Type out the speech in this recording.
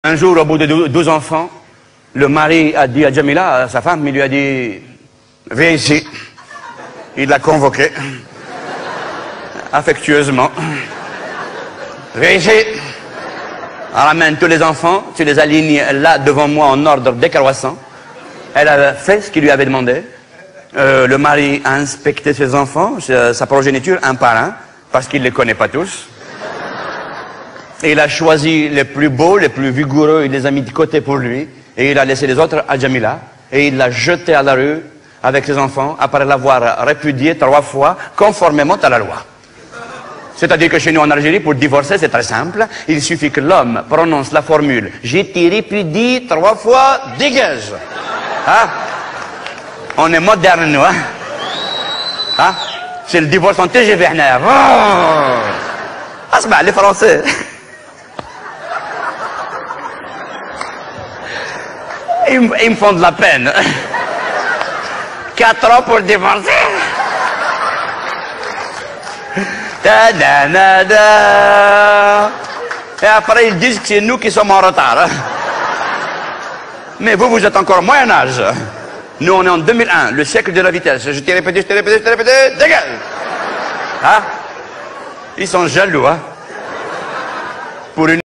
Un jour, au bout de 12 enfants, le mari a dit à Jamila, à sa femme, il lui a dit « Viens ici ». Il l'a convoqué, affectueusement. « Viens ici ». Ramène tous les enfants, tu les alignes là devant moi en ordre décroissant. Elle a fait ce qu'il lui avait demandé. Le mari a inspecté ses enfants, sa progéniture, un par un, parce qu'il ne les connaît pas tous. Et il a choisi les plus beaux, les plus vigoureux, il les a mis de côté pour lui, et il a laissé les autres à Jamila, et il l'a jeté à la rue avec ses enfants, après l'avoir répudié 3 fois, conformément à la loi. C'est-à-dire que chez nous en Algérie, pour divorcer, c'est très simple, il suffit que l'homme prononce la formule « J'ai été répudié 3 fois, dégage !» Hein? On est moderne, nous, hein? Hein? C'est le divorce en TGV, oh! Ah, c'est bien, les Français. Ils me font de la peine. 4 ans pour divorcer. Da, da, da, da. Et après, ils disent que c'est nous qui sommes en retard. Mais vous êtes encore au Moyen-Âge. Nous, on est en 2001, le siècle de la vitesse. Je t'ai répété, dégage. Hein? Ils sont jaloux, hein? Pour une